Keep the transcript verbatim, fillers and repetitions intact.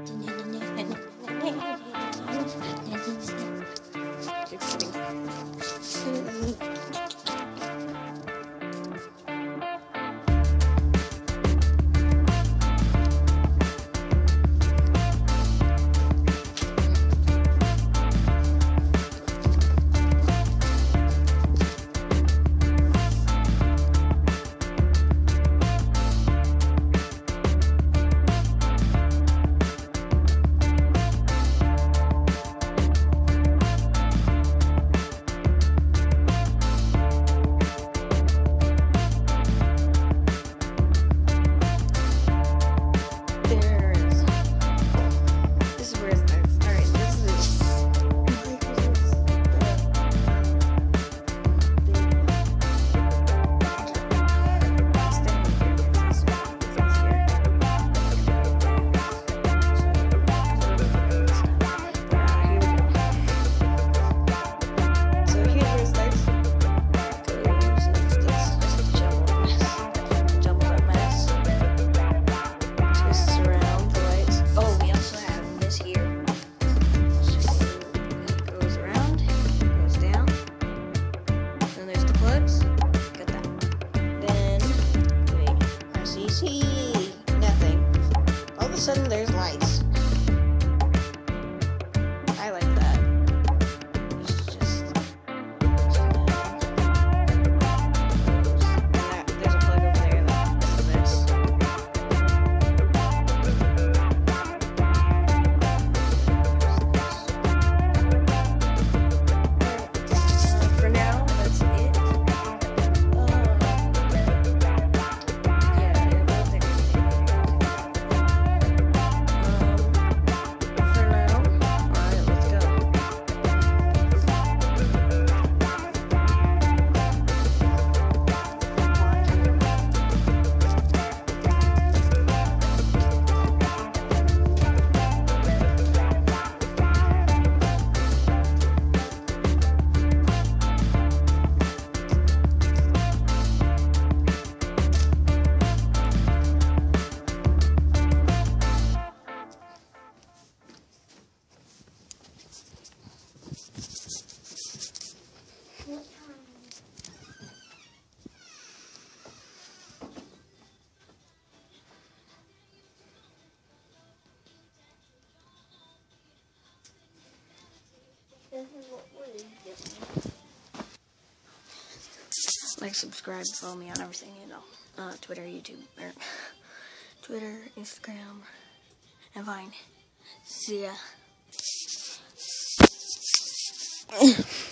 Sudden there's lights. I like that. It's just that, there's a plug over there that does this. Uh, for now, that's it. Uh, yeah, it will take Like, subscribe, follow me on everything, you know, uh, Twitter, YouTube, or Twitter, Instagram, and Vine. See ya.